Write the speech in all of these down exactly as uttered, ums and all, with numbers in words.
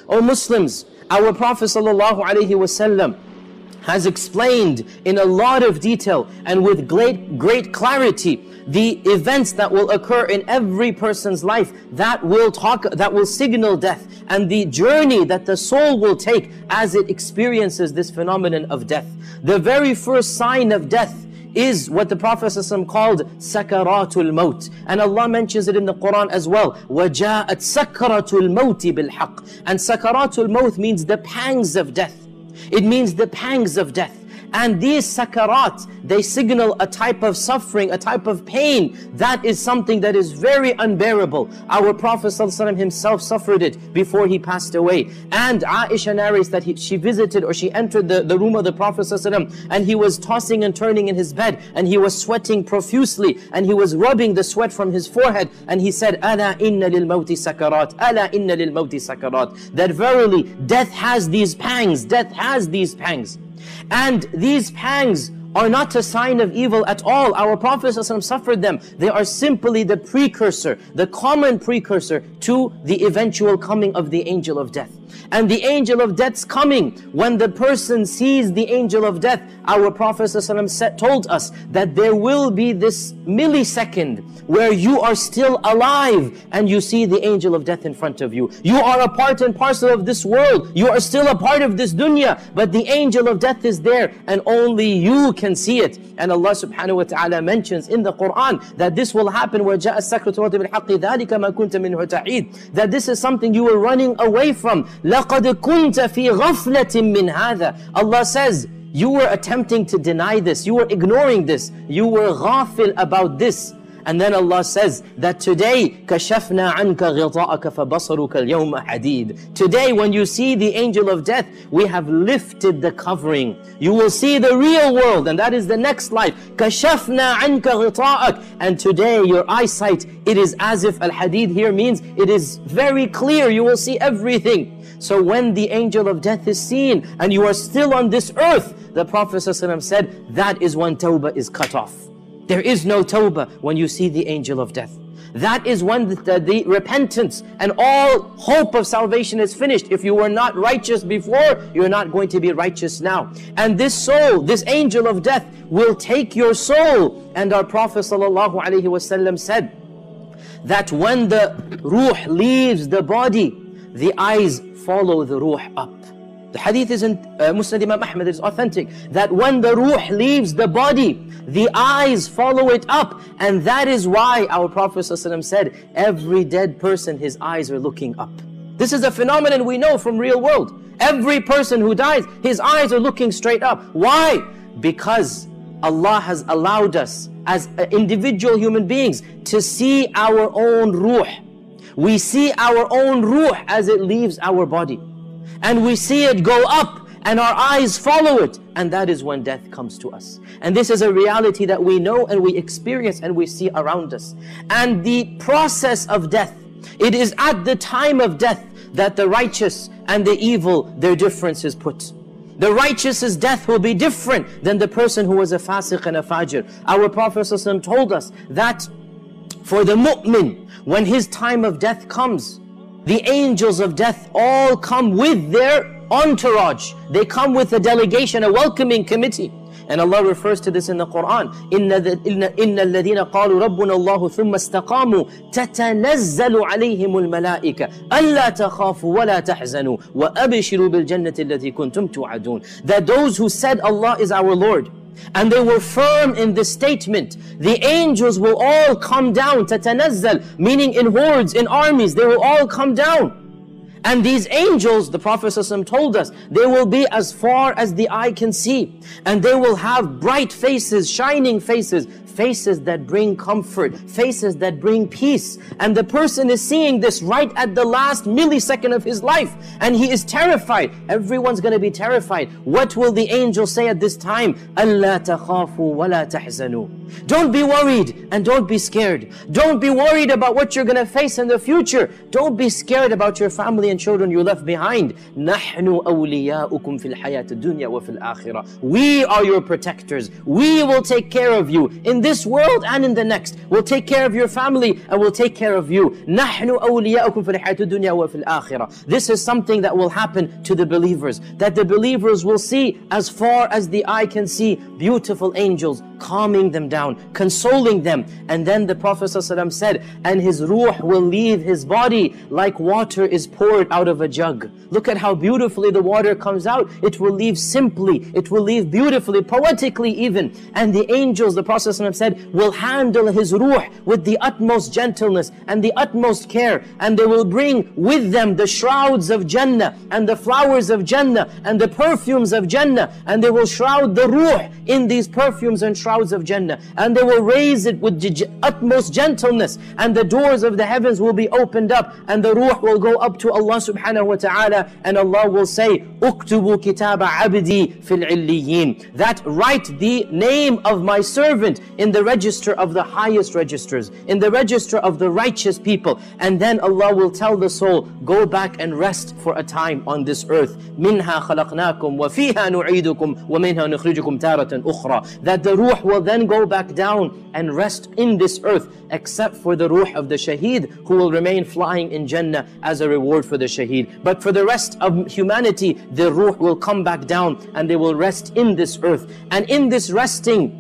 O Muslims, our Prophet sallallahu alaihi wasallam has explained in a lot of detail and with great, great clarity the events that will occur in every person's life that will talk, that will signal death, and the journey that the soul will take as it experiences this phenomenon of death. The very first sign of death is what the Prophet ﷺ called sakaratul maut, and Allah mentions it in the Quran as well. وَجَاءَتْ سَكَرَةُ الْمَوْتِ بِالْحَقِّ. And sakaratul maut means the pangs of death. It means the pangs of death. And these sakarat, they signal a type of suffering, a type of pain that is something that is very unbearable. Our Prophet ﷺ himself suffered it before he passed away. And Aisha narrates that he, she visited or she entered the, the room of the Prophet ﷺ, and he was tossing and turning in his bed, and he was sweating profusely, and he was rubbing the sweat from his forehead, and he said, "Ala inna lil mawti sakarat, ala inna lil mawti sakarat." That verily death has these pangs, death has these pangs. And these pangs are not a sign of evil at all. Our Prophet ﷺ suffered them. They are simply the precursor, the common precursor to the eventual coming of the angel of death. And the angel of death's coming, when the person sees the angel of death, our Prophet ﷺ told us that there will be this millisecond where you are still alive and you see the angel of death in front of you. You are a part and parcel of this world. You are still a part of this dunya, but the angel of death is there and only you can see it. And Allah subhanahu wa ta'ala mentions in the Quran that this will happen, وَجَاءَ السَّكْرَةُ بِالْحَقِّ ذَلِكَ مَا كُنْتَ مِنْهُ تَعِيدٌ. That this is something you were running away from. لَقَدْ كُنْتَ فِي غَفْلَةٍ مِّنْ هَذَا. Allah says, you were attempting to deny this, you were ignoring this, you were ghafil about this. And then Allah says that today, كَشَفْنَا عَنْكَ غِطَاءَكَ فَبَصَرُكَ الْيَوْمَ حَدِيدٌ. Today when you see the angel of death, we have lifted the covering. You will see the real world, and that is the next life. كَشَفْنَا عَنْكَ غِطَاءَكَ. And today your eyesight, it is as if al-hadid here means it is very clear, you will see everything. So when the angel of death is seen and you are still on this earth, the Prophet ﷺ said, that is when tawbah is cut off. There is no tawbah when you see the angel of death. That is when the, the, the repentance and all hope of salvation is finished. If you were not righteous before, you're not going to be righteous now. And this soul, this angel of death will take your soul. And our Prophet ﷺ said that when the ruh leaves the body, the eyes follow the ruh up. The hadith is in uh, Musnad Imam Ahmad, it is authentic, that when the ruh leaves the body, the eyes follow it up. And that is why our Prophet ﷺ said, every dead person, his eyes are looking up. This is a phenomenon we know from real world. Every person who dies, his eyes are looking straight up. Why? Because Allah has allowed us as individual human beings to see our own ruh. We see our own ruh as it leaves our body. And we see it go up and our eyes follow it. And that is when death comes to us. And this is a reality that we know and we experience and we see around us. And the process of death, it is at the time of death that the righteous and the evil, their difference is put. The righteous's death will be different than the person who was a fasiq and a fajr. Our Prophet ﷺ told us that for the mu'min, when his time of death comes, the angels of death all come with their entourage. They come with a delegation, a welcoming committee. And Allah refers to this in the Quran. إِنَّ الَّذِينَ قَالُوا رَبُّنَا اللَّهُ ثُمَّ اسْتَقَامُوا تَتَنَزَّلُ عَلَيْهِمُ الْمَلَائِكَةُ أَلَّا تَخَافُوا وَلَا تَحْزَنُوا وَأَبْشِرُوا بِالْجَنَّةِ الَّتِي كُنْتُمْ تُوعَدُونَ. That those who said Allah is our Lord, and they were firm in this statement, the angels will all come down, تَتَنَزَّل, meaning in hordes, in armies, they will all come down. And these angels, the Prophet ﷺ told us, they will be as far as the eye can see. And they will have bright faces, shining faces, faces that bring comfort, faces that bring peace. And the person is seeing this right at the last millisecond of his life. And he is terrified. Everyone's going to be terrified. What will the angel say at this time? أَلَّا تَخَافُوا وَلَا تَحْزَنُوا. Don't be worried and don't be scared. Don't be worried about what you're going to face in the future. Don't be scared about your family and children you left behind. نَحْنُ أَوْلِيَاؤُكُمْ فِي الْحَيَاةِ الدُّنْيَا وَفِي الْآخِرَةِ. We are your protectors. We will take care of you in in this world and in the next. We'll take care of your family and we'll take care of you. نَحْنُ أَوْلِيَاؤُكُمْ فِي الْحَيَاةِ الدُّنْيَا وَفِي الْآخِرَةِ. This is something that will happen to the believers, that the believers will see as far as the eye can see beautiful angels calming them down, consoling them. And then the Prophet ﷺ said, and his ruh will leave his body like water is poured out of a jug. Look at how beautifully the water comes out. It will leave simply, it will leave beautifully, poetically even. And the angels, the Prophet ﷺ said, will handle his ruh with the utmost gentleness and the utmost care. And they will bring with them the shrouds of Jannah and the flowers of Jannah and the perfumes of Jannah. And they will shroud the ruh in these perfumes and shrouds of Jannah, and they will raise it with the utmost gentleness, and the doors of the heavens will be opened up, and the ruh will go up to Allah subhanahu wa ta'ala, and Allah will say, "Uktubu kitaba abdi fil illiyin." That write the name of my servant in the register of the highest registers, in the register of the righteous people. And then Allah will tell the soul, go back and rest for a time on this earth. Minha khalaqnakum wa fiha nu'idukum wa minha nukhrijukum taratan ukhra. That the ruh will then go back down and rest in this earth, except for the ruh of the shaheed, who will remain flying in Jannah as a reward for the shaheed. But for the rest of humanity, the ruh will come back down and they will rest in this earth. And in this resting,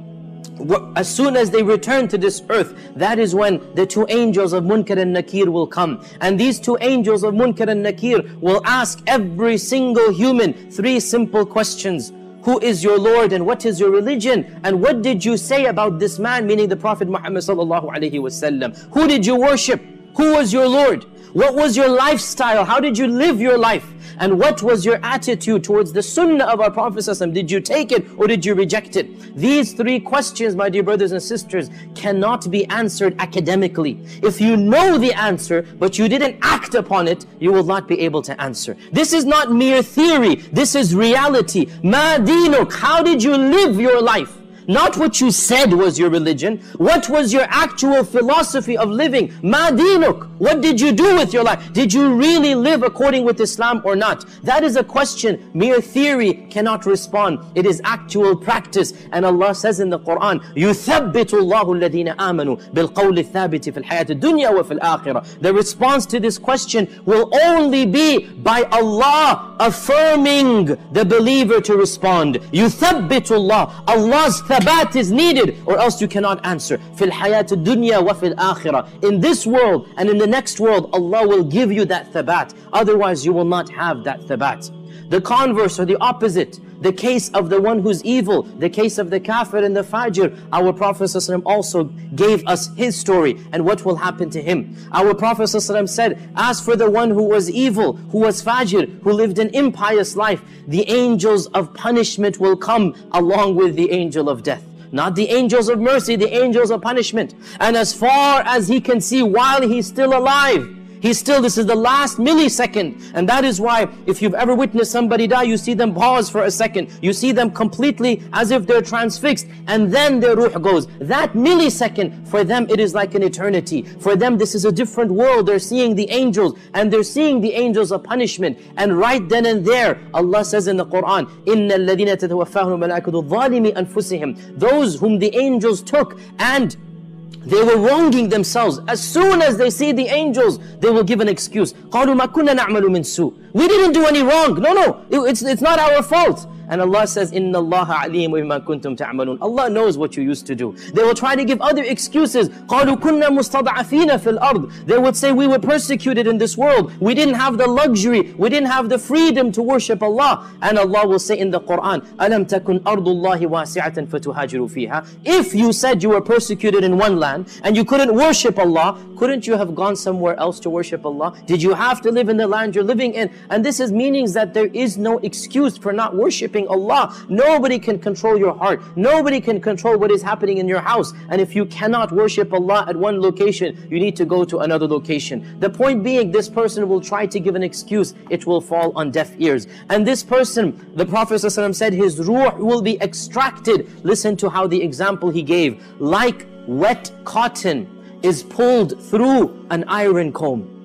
as soon as they return to this earth, that is when the two angels of Munkar and Nakir will come. And these two angels of Munkar and Nakir will ask every single human three simple questions. Who is your Lord and what is your religion? And what did you say about this man, meaning the Prophet Muhammad sallallahu alaihi wasallam? Who did you worship? Who was your Lord? What was your lifestyle? How did you live your life? And what was your attitude towards the sunnah of our Prophet ﷺ? Did you take it or did you reject it? These three questions, my dear brothers and sisters, cannot be answered academically. If you know the answer, but you didn't act upon it, you will not be able to answer. This is not mere theory. This is reality. Ma dinuk. How did you live your life? Not what you said was your religion. What was your actual philosophy of living? Ma dinuk. What did you do with your life? Did you really live according with Islam or not? That is a question mere theory cannot respond. It is actual practice. And Allah says in the Quran, يُثَبِّتُ اللَّهُ الَّذِينَ آمَنُوا بِالْقَوْلِ الثَّابِتِ فِي الْحَيَاةِ الدُّنْيَا وَفِي الْآخِرَةِ. The response to this question will only be by Allah affirming the believer to respond. يُثَبِّتُ اللَّهُ. Allah's thabat is needed, or else you cannot answer. فِي الْحَيَاةِ الدُّنْيَا وَفِي الْآخِرَةِ. In this world and in the next world, Allah will give you that thabat. Otherwise, you will not have that thabat. The converse or the opposite, the case of the one who's evil, the case of the kafir and the fajr, our Prophet ﷺ also gave us his story and what will happen to him. Our Prophet ﷺ said, as for the one who was evil, who was fajr, who lived an impious life, the angels of punishment will come along with the angel of death. Not the angels of mercy, the angels of punishment. And as far as he can see while he's still alive, He's still, this is the last millisecond. And that is why if you've ever witnessed somebody die, you see them pause for a second. You see them completely as if they're transfixed. And then their ruh goes. That millisecond, for them it is like an eternity. For them this is a different world. They're seeing the angels. And they're seeing the angels of punishment. And right then and there, Allah says in the Quran, إِنَّ الَّذِينَ تَتَوَفَّاهُمْ مَلَائِكَةُ ظَالِمِ أَنفُسِهِمْ. Those whom the angels took and they were wronging themselves. As soon as they see the angels, they will give an excuse. قَالُوا مَا كُنَّا نَعْمَلُ مِنْ سُوءٍ. We didn't do any wrong. No, no, it, it's, it's not our fault. And Allah says, إِنَّ اللَّهَ عَلِيمٌ بِمَا كُنْتُمْ تَعْمَلُونَ. Allah knows what you used to do. They will try to give other excuses. قَالُوا كُنَّا مُسْتَضْعَفِينَ فِي الْأَرْضِ. They would say, we were persecuted in this world. We didn't have the luxury. We didn't have the freedom to worship Allah. And Allah will say in the Quran, أَلَمْ تَكُنْ أَرْضُ اللَّهِ وَاسِعَةً فَتُهَاجِرُوا فِيهَا. If you said you were persecuted in one land and you couldn't worship Allah, couldn't you have gone somewhere else to worship Allah? Did you have to live in the land you're living in? And this is meanings that there is no excuse for not worshiping Allah. Nobody can control your heart. Nobody can control what is happening in your house. And if you cannot worship Allah at one location, you need to go to another location. The point being, this person will try to give an excuse. It will fall on deaf ears. And this person, the Prophet ﷺ said, his ruh will be extracted. Listen to how the example he gave. Like wet cotton is pulled through an iron comb.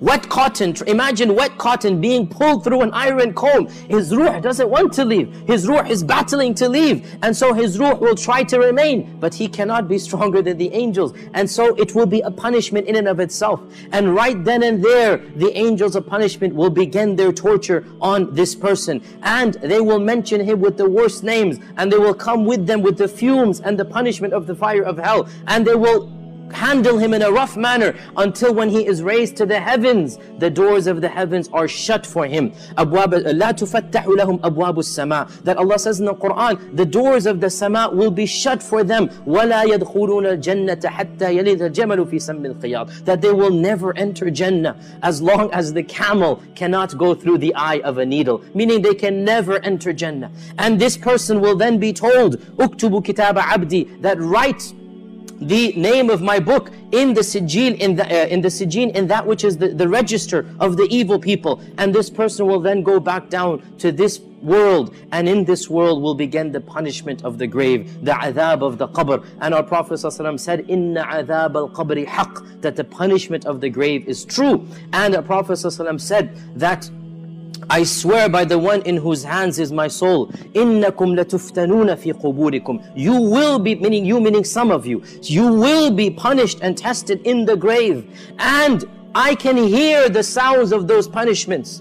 wet cotton. Imagine wet cotton being pulled through an iron comb. His ruh doesn't want to leave. His ruh is battling to leave. And so his ruh will try to remain, but he cannot be stronger than the angels. And so it will be a punishment in and of itself. And right then and there, the angels of punishment will begin their torture on this person. And they will mention him with the worst names. And they will come with them with the fumes and the punishment of the fire of hell. And they will handle him in a rough manner until when he is raised to the heavens, the doors of the heavens are shut for him. أبواب لا تفتح لهم أبواب السماء. That Allah says in the Quran, the doors of the sama will be shut for them. ولا يدخلون الجنة حتى يلد الجمل في سم الخياط. That they will never enter Jannah as long as the camel cannot go through the eye of a needle. Meaning they can never enter Jannah. And this person will then be told, اكتبوا كتاب عبدي, that write the name of my book in the sijil, in the uh, in the sijin, in that which is the, the register of the evil people. And this person will then go back down to this world, and in this world will begin the punishment of the grave, the adhab of the qabr. And our Prophet ﷺ said, Inna adhab al-qabri haqq, that the punishment of the grave is true. And our Prophet ﷺ said that, I swear by the one in whose hands is my soul, إِنَّكُمْ لَتُفْتَنُونَ فِي قُبُورِكُمْ. You will be, meaning you, meaning some of you, you will be punished and tested in the grave. And I can hear the sounds of those punishments.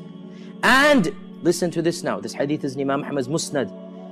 And listen to this now, this hadith is in Imam Ahmad's Musnad.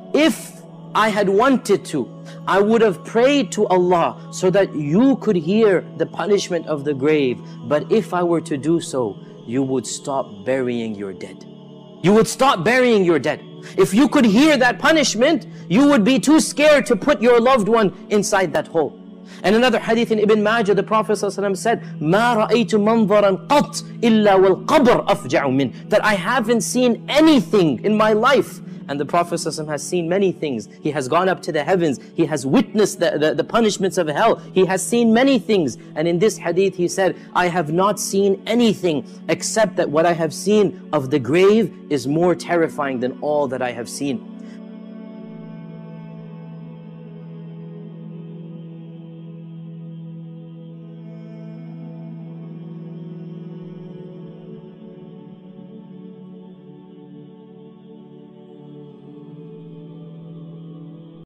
If I had wanted to, I would have prayed to Allah so that you could hear the punishment of the grave. But if I were to do so, you would stop burying your dead. You would stop burying your dead. If you could hear that punishment, you would be too scared to put your loved one inside that hole. And another hadith in Ibn Majah, the Prophet ﷺ said, مَا رَأَيْتُ مَنْظَرًا قَطْ إِلَّا وَالْقَبْرَ أَفْجَعُ مِنْ. That I haven't seen anything in my life. And the Prophet ﷺ has seen many things. He has gone up to the heavens. He has witnessed the, the, the punishments of hell. He has seen many things. And in this hadith he said, I have not seen anything except that what I have seen of the grave is more terrifying than all that I have seen.